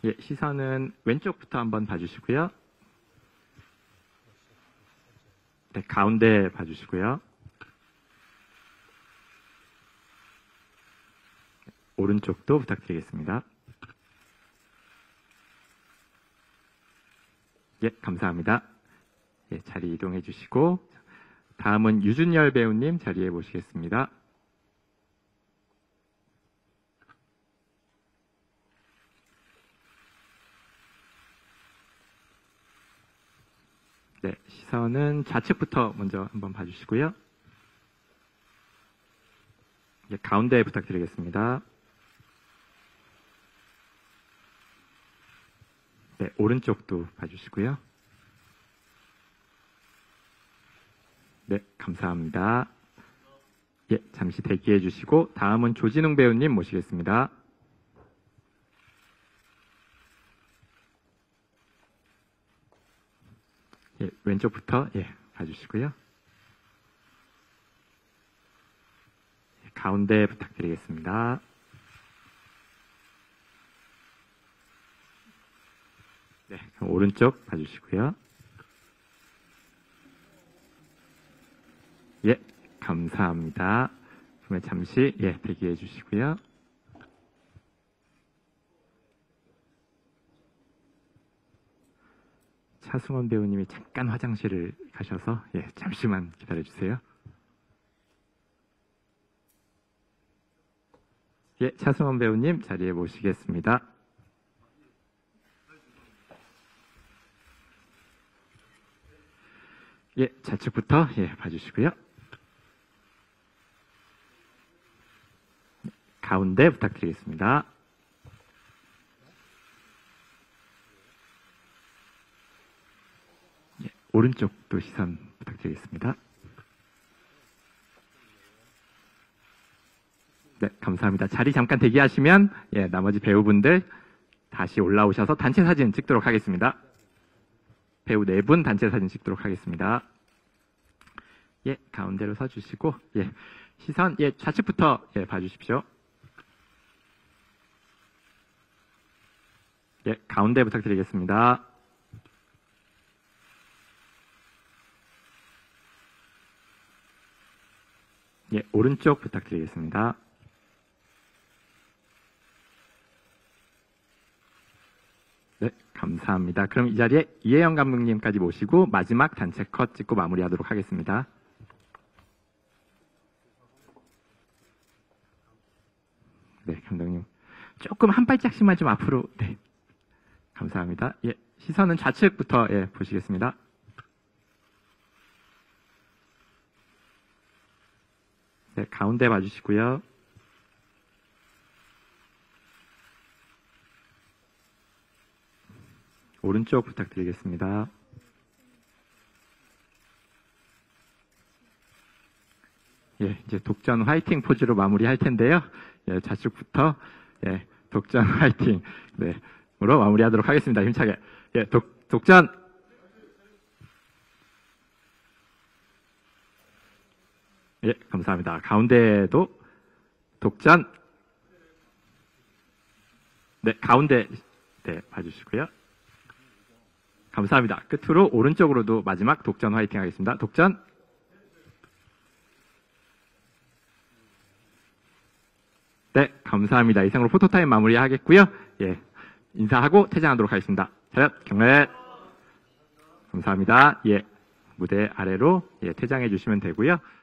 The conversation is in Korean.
예, 시선은 왼쪽부터 한번 봐주시고요. 네, 가운데 봐주시고요. 오른쪽도 부탁드리겠습니다. 예, 감사합니다. 예, 자리 이동해 주시고 다음은 유준열 배우님 자리에 모시겠습니다. 네, 시선은 좌측부터 먼저 한번 봐주시고요. 예, 가운데 부탁드리겠습니다. 네, 오른쪽도 봐주시고요. 네, 감사합니다. 예, 잠시 대기해 주시고 다음은 조진웅 배우님 모시겠습니다. 예, 왼쪽부터 봐주시고요. 예, 가운데 부탁드리겠습니다. 네, 그럼 오른쪽 봐주시고요. 예, 감사합니다. 그러면 잠시 대기해 주시고요. 차승원 배우님이 잠깐 화장실을 가셔서 잠시만 기다려 주세요. 예, 차승원 배우님 자리에 모시겠습니다. 예, 좌측부터 봐주시고요. 가운데 부탁드리겠습니다. 예, 오른쪽도 시선 부탁드리겠습니다. 네, 감사합니다. 자리 잠깐 대기하시면 나머지 배우분들 다시 올라오셔서 단체 사진 찍도록 하겠습니다. 배우 4분 단체 사진 찍도록 하겠습니다. 예, 가운데로 서주시고 시선 좌측부터 봐주십시오. 예, 가운데 부탁드리겠습니다. 예, 오른쪽 부탁드리겠습니다. 네, 감사합니다. 그럼 이 자리에 이혜영 감독님까지 모시고 마지막 단체 컷 찍고 마무리하도록 하겠습니다. 네, 감독님. 조금 한 발짝씩만 좀 앞으로. 네, 감사합니다. 예, 시선은 좌측부터 보시겠습니다. 네, 가운데 봐주시고요. 오른쪽 부탁드리겠습니다. 예, 이제 독전 화이팅 포즈로 마무리할 텐데요. 예, 좌측부터 독전 화이팅 으로 마무리하도록 하겠습니다. 힘차게. 예, 독전. 예, 감사합니다. 가운데도 독전. 네, 가운데 봐주시고요. 감사합니다. 끝으로 오른쪽으로도 마지막 독전 화이팅 하겠습니다. 독전. 네, 감사합니다. 이상으로 포토타임 마무리하겠고요. 예, 인사하고 퇴장하도록 하겠습니다. 차렷, 경례. 감사합니다. 예, 무대 아래로 퇴장해 주시면 되고요.